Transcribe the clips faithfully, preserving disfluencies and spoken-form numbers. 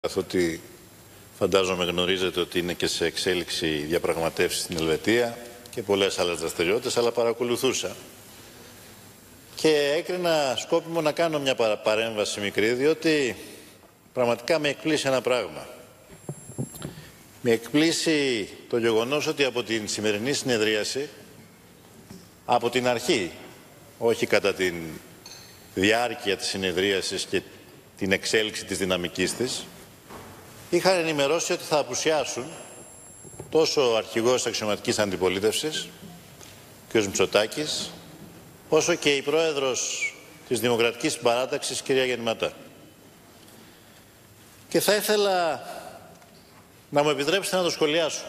Καθότι φαντάζομαι γνωρίζετε ότι είναι και σε εξέλιξη διαπραγματεύσεις στην Ελβετία και πολλές άλλες δραστηριότητες, αλλά παρακολουθούσα. Και έκρινα σκόπιμο να κάνω μια παρέμβαση μικρή, διότι πραγματικά με εκπλήσει ένα πράγμα. Με εκπλήσει το γεγονός ότι από την σημερινή συνεδρίαση, από την αρχή, όχι κατά την διάρκεια της συνεδρίασης και την εξέλιξη της δυναμικής της, είχαν ενημερώσει ότι θα απουσιάσουν τόσο ο αρχηγός της αξιωματικής αντιπολίτευσης, κ. Μητσοτάκης, όσο και η πρόεδρος της Δημοκρατικής Συμπαράταξης, κ. Γεννηματά. Και θα ήθελα να μου επιτρέψετε να το σχολιάσω.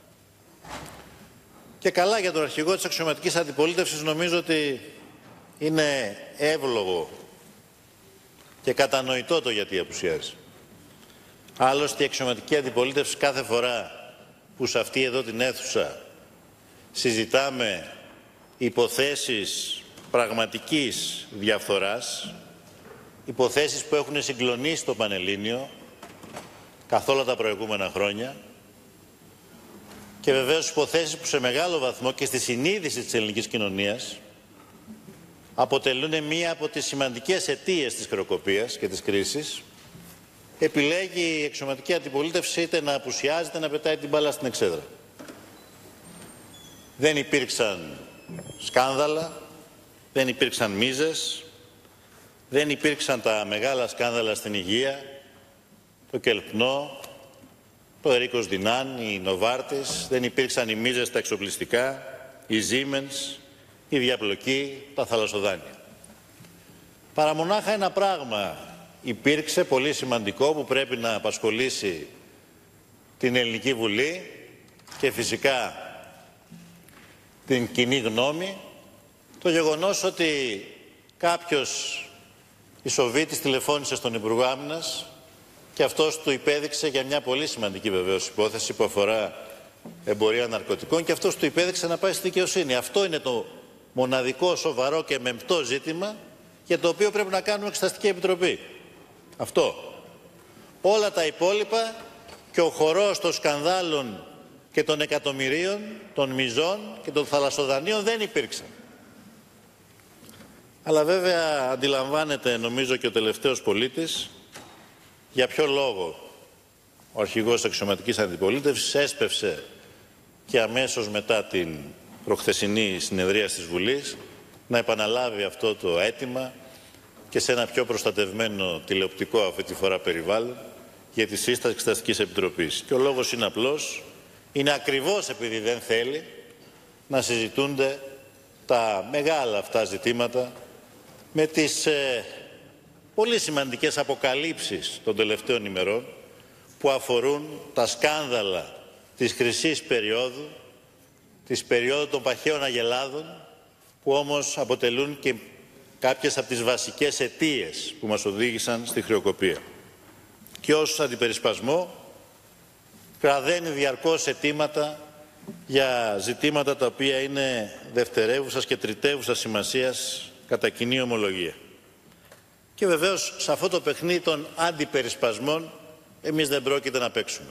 Και καλά για τον αρχηγό της αξιωματικής αντιπολίτευσης, νομίζω ότι είναι εύλογο και κατανοητό το γιατί απουσιάζει. Άλλωστε η αξιωματική αντιπολίτευση κάθε φορά που σε αυτή εδώ την αίθουσα συζητάμε υποθέσεις πραγματικής διαφθοράς, υποθέσεις που έχουν συγκλονίσει το Πανελλήνιο καθ' όλα τα προηγούμενα χρόνια και βεβαίως υποθέσεις που σε μεγάλο βαθμό και στη συνείδηση της ελληνικής κοινωνίας αποτελούν μία από τις σημαντικές αιτίες της χρεοκοπίας και της κρίσης, επιλέγει η αξιωματική αντιπολίτευση είτε να απουσιάζει είτε να πετάει την μπάλα στην εξέδρα. Δεν υπήρξαν σκάνδαλα, δεν υπήρξαν μίζες, δεν υπήρξαν τα μεγάλα σκάνδαλα στην υγεία, το Κελπνό, το Ερίκος Δινάν, η Νοβάρτης, δεν υπήρξαν οι μίζες στα εξοπλιστικά, η Siemens, η διαπλοκή, τα θαλασσοδάνεια. Παρά μονάχα ένα πράγμα υπήρξε πολύ σημαντικό που πρέπει να απασχολήσει την Ελληνική Βουλή και φυσικά την κοινή γνώμη, το γεγονός ότι κάποιος ισοβήτης τηλεφώνησε στον Υπουργό Άμυνας και αυτός του υπέδειξε για μια πολύ σημαντική βεβαίως υπόθεση που αφορά εμπορία ναρκωτικών και αυτός του υπέδειξε να πάει στη δικαιοσύνη. Αυτό είναι το μοναδικό, σοβαρό και μεμπτό ζήτημα για το οποίο πρέπει να κάνουμε εξεταστική επιτροπή. Αυτό. Όλα τα υπόλοιπα και ο χορός των σκανδάλων και των εκατομμυρίων, των μιζών και των θαλασσοδανείων δεν υπήρξαν. Αλλά βέβαια αντιλαμβάνεται, νομίζω και ο τελευταίος πολίτης, για ποιο λόγο ο αρχηγός της αξιωματικής αντιπολίτευσης έσπευσε και αμέσως μετά την προχθεσινή συνεδρία της Βουλής να επαναλάβει αυτό το αίτημα και σε ένα πιο προστατευμένο τηλεοπτικό αυτή τη φορά περιβάλλον για τη σύσταση Εξεταστικής Επιτροπής. Και ο λόγος είναι απλός, είναι ακριβώς επειδή δεν θέλει να συζητούνται τα μεγάλα αυτά ζητήματα με τις ε, πολύ σημαντικές αποκαλύψεις των τελευταίων ημερών που αφορούν τα σκάνδαλα της χρυσής περίοδου, της περίοδου των παχαίων αγελάδων, που όμως αποτελούν και κάποιες από τις βασικές αιτίες που μας οδήγησαν στη χρεοκοπία. Και ως αντιπερισπασμό κραδένει διαρκώς αιτήματα για ζητήματα τα οποία είναι δευτερεύουσας και τριτεύουσας σημασίας κατά κοινή ομολογία. Και βεβαίως σε αυτό το παιχνίδι των αντιπερισπασμών εμείς δεν πρόκειται να παίξουμε.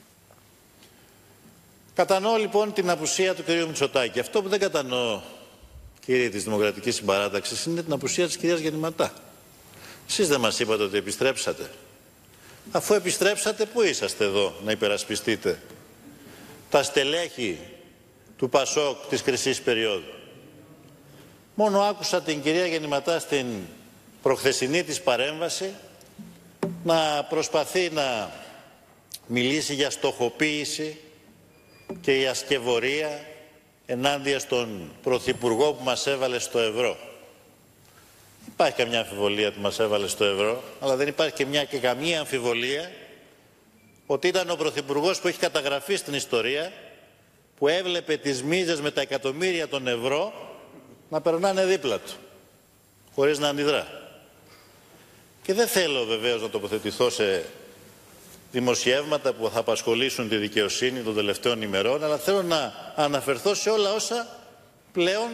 Κατανοώ λοιπόν την απουσία του κ. Μητσοτάκη. Αυτό που δεν κατανοώ, κύριοι της Δημοκρατικής Συμπαράταξης, είναι την απουσία της κυρίας Γεννηματά. Εσείς δεν μας είπατε ότι επιστρέψατε. Αφού επιστρέψατε, πού είσαστε εδώ να υπερασπιστείτε τα στελέχη του Πασόκ της χρυσής περίοδου? Μόνο άκουσα την κυρία Γεννηματά στην προχθεσινή της παρέμβαση να προσπαθεί να μιλήσει για στοχοποίηση και για ασκευωρία ενάντια στον Πρωθυπουργό που μας έβαλε στο ευρώ. Υπάρχει καμιά αμφιβολία που μας έβαλε στο ευρώ, αλλά δεν υπάρχει και, μια, και καμία αμφιβολία ότι ήταν ο Πρωθυπουργός που έχει καταγραφεί στην ιστορία, που έβλεπε τις μίζες με τα εκατομμύρια των ευρώ να περνάνε δίπλα του, χωρίς να αντιδρά. Και δεν θέλω βεβαίως να τοποθετηθώ σε δημοσιεύματα που θα απασχολήσουν τη δικαιοσύνη των τελευταίων ημερών, αλλά θέλω να αναφερθώ σε όλα όσα πλέον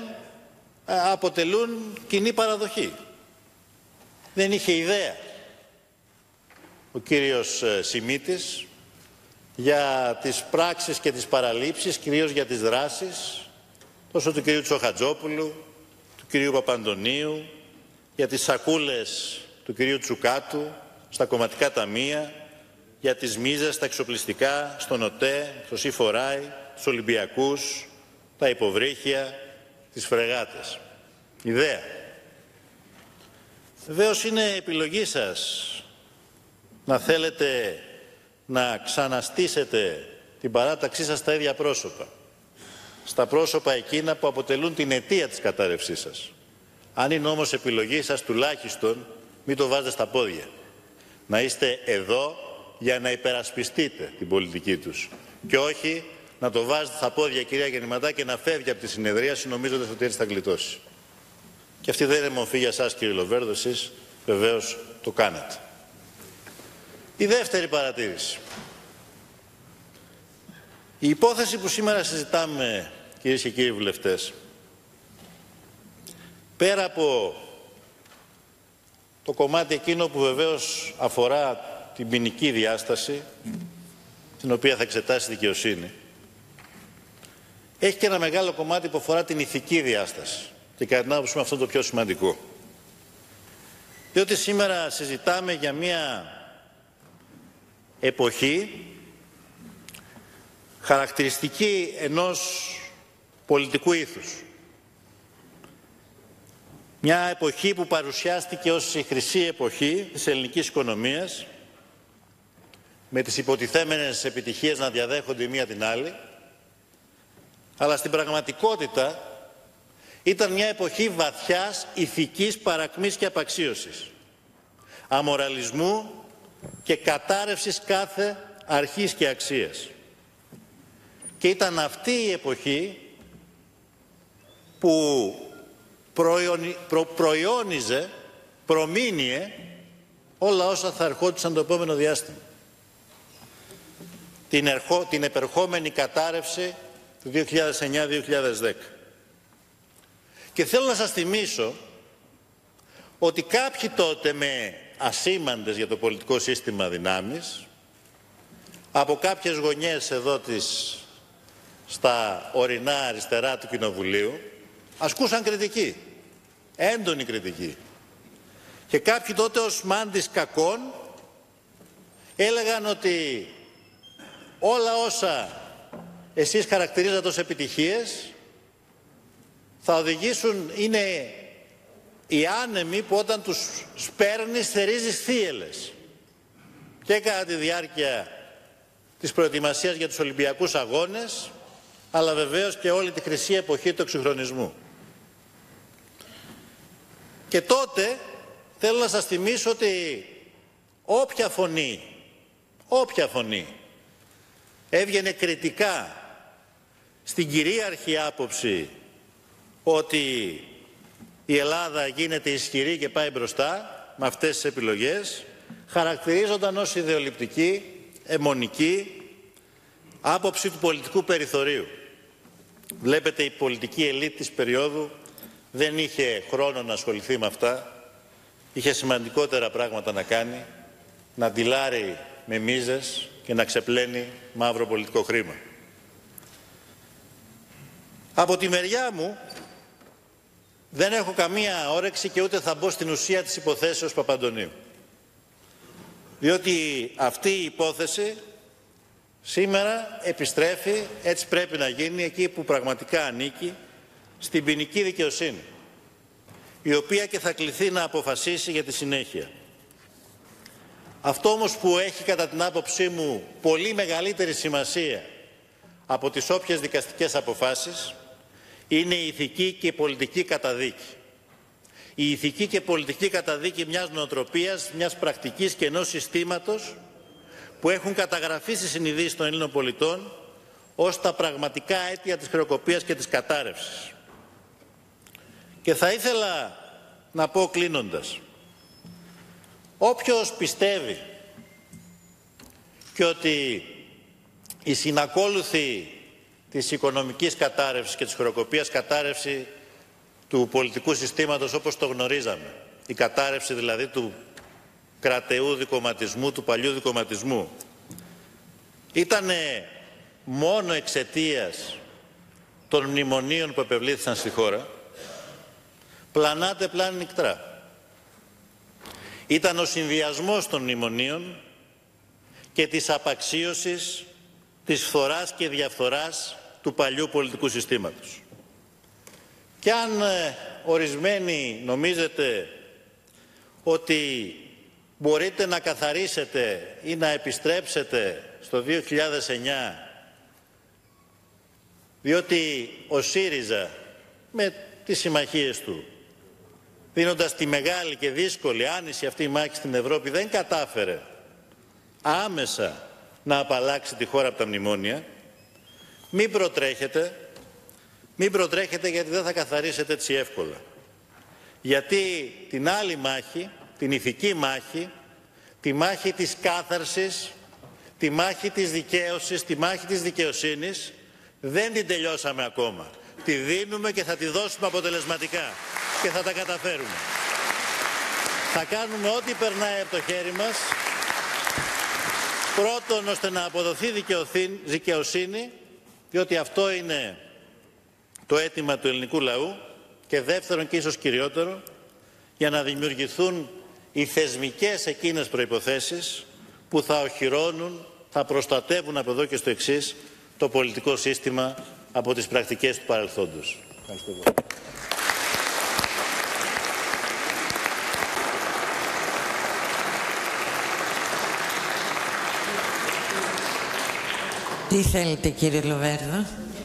αποτελούν κοινή παραδοχή. Δεν είχε ιδέα ο κύριος Σιμίτης, για τις πράξεις και τις παραλήψεις, κυρίως για τις δράσεις, τόσο του κυρίου Τσοχατζόπουλου, του κυρίου Παπαντονίου, για τις σακούλες του κυρίου Τσουκάτου στα κομματικά ταμεία, για τις μίζες, στα εξοπλιστικά, στον ΟΤΕ, στο ΣΥΦΟΡΑΙ, τους Ολυμπιακούς, τα υποβρύχια, τις φρεγάτες. Ιδέα. Βεβαίως είναι επιλογή σας να θέλετε να ξαναστήσετε την παράταξή σας στα ίδια πρόσωπα. Στα πρόσωπα εκείνα που αποτελούν την αιτία της κατάρρευσής σας. Αν είναι όμως επιλογή σας, τουλάχιστον μην το βάζετε στα πόδια. Να είστε εδώ για να υπερασπιστείτε την πολιτική τους. Και όχι να το βάζετε στα πόδια, κυρία Γεννηματά, και να φεύγει από τη συνεδρίαση νομίζοντας ότι έτσι θα γλιτώσει. Και αυτή δεν είναι μορφή για σας, κύριε Λοβέρδο, εσείς βεβαίως το κάνετε. Η δεύτερη παρατήρηση. Η υπόθεση που σήμερα συζητάμε, κυρίες και κύριοι βουλευτές, πέρα από το κομμάτι εκείνο που βεβαίως αφορά την ποινική διάσταση, την οποία θα εξετάσει η δικαιοσύνη, έχει και ένα μεγάλο κομμάτι που αφορά την ηθική διάσταση. Και κατά την άποψή μου αυτό είναι το πιο σημαντικό. Διότι σήμερα συζητάμε για μια εποχή χαρακτηριστική ενός πολιτικού ήθους. Μια εποχή που παρουσιάστηκε ως η χρυσή εποχή της ελληνικής οικονομίας, με τις υποτιθέμενες επιτυχίες να διαδέχονται η μία την άλλη, αλλά στην πραγματικότητα ήταν μια εποχή βαθιάς ηθικής παρακμής και απαξίωσης, αμοραλισμού και κατάρρευσης κάθε αρχής και αξίας. Και ήταν αυτή η εποχή που προϊόνι, προ, προϊόνιζε, προμήνυε όλα όσα θα ερχόντουσαν το επόμενο διάστημα. Την, ερχό, την επερχόμενη κατάρρευση του δύο χιλιάδες εννιά δύο χιλιάδες δέκα. Και θέλω να σας θυμίσω ότι κάποιοι τότε με ασήμαντες για το πολιτικό σύστημα δυνάμεις, από κάποιες γωνιές εδώ της, στα ορεινά αριστερά του Κοινοβουλίου, ασκούσαν κριτική, έντονη κριτική. Και κάποιοι τότε ως μάντης κακών έλεγαν ότι όλα όσα εσείς χαρακτηρίζατε ως επιτυχίες θα οδηγήσουν, είναι οι άνεμοι που όταν τους σπέρνεις θερίζεις θύελες. Και κατά τη διάρκεια της προετοιμασίας για τους Ολυμπιακούς Αγώνες, αλλά βεβαίως και όλη τη χρυσή εποχή του εξυγχρονισμού. Και τότε θέλω να σας θυμίσω ότι όποια φωνή, όποια φωνή έβγαινε κριτικά στην κυρίαρχη άποψη ότι η Ελλάδα γίνεται ισχυρή και πάει μπροστά με αυτές τις επιλογές, χαρακτηρίζονταν ως ιδεολειπτική, αιμονική άποψη του πολιτικού περιθωρίου. Βλέπετε, η πολιτική ελίτ της περίοδου δεν είχε χρόνο να ασχοληθεί με αυτά, είχε σημαντικότερα πράγματα να κάνει, να ντυλάρει με μίζες και να ξεπλένει μαύρο πολιτικό χρήμα. Από τη μεριά μου δεν έχω καμία όρεξη και ούτε θα μπω στην ουσία της υποθέσεως Παπαντονίου. Διότι αυτή η υπόθεση σήμερα επιστρέφει, έτσι πρέπει να γίνει, εκεί που πραγματικά ανήκει, στην ποινική δικαιοσύνη, η οποία και θα κληθεί να αποφασίσει για τη συνέχεια. Αυτό όμως που έχει κατά την άποψή μου πολύ μεγαλύτερη σημασία από τις όποιες δικαστικές αποφάσεις είναι η ηθική και πολιτική καταδίκη. Η ηθική και πολιτική καταδίκη μιας νοοτροπίας, μιας πρακτικής και ενός συστήματος που έχουν καταγραφεί στις συνειδήσεις των Ελλήνων πολιτών ως τα πραγματικά αίτια της χρεοκοπίας και της κατάρρευσης. Και θα ήθελα να πω κλείνοντας, όποιος πιστεύει και ότι η συνακόλουθη της οικονομικής κατάρρευσης και της χρεοκοπίας κατάρρευση του πολιτικού συστήματος όπως το γνωρίζαμε, η κατάρρευση δηλαδή του κρατεού δικομματισμού, του παλιού δικομματισμού, ήτανε μόνο εξαιτίας των μνημονίων που επευλήθησαν στη χώρα, πλανάτε πλάνη νικτρά. Ήταν ο συνδυασμός των μνημονίων και της απαξίωσης, της φθοράς και διαφθοράς του παλιού πολιτικού συστήματος. Και αν ε, ορισμένοι νομίζετε ότι μπορείτε να καθαρίσετε ή να επιστρέψετε στο δύο χιλιάδες εννιά, διότι ο ΣΥΡΙΖΑ με τις συμμαχίες του, δίνοντας τη μεγάλη και δύσκολη άνηση αυτή η μάχη στην Ευρώπη, δεν κατάφερε άμεσα να απαλλάξει τη χώρα από τα μνημόνια, μην προτρέχετε, μην προτρέχετε γιατί δεν θα καθαρίσετε έτσι εύκολα. Γιατί την άλλη μάχη, την ηθική μάχη, τη μάχη της κάθαρσης, τη μάχη της δικαίωσης, τη μάχη της δικαιοσύνης, δεν την τελειώσαμε ακόμα. Τη δίνουμε και θα τη δώσουμε αποτελεσματικά και θα τα καταφέρουμε. Θα κάνουμε ό,τι περνάει από το χέρι μας, πρώτον ώστε να αποδοθεί δικαιοσύνη, διότι αυτό είναι το αίτημα του ελληνικού λαού, και δεύτερον και ίσως κυριότερο, για να δημιουργηθούν οι θεσμικές εκείνες προϋποθέσεις που θα οχυρώνουν, θα προστατεύουν από εδώ και στο εξής το πολιτικό σύστημα από τις πρακτικές του παρελθόντος. Ευχαριστώ πολύ. Τι θέλετε, κύριε Λοβέρδο?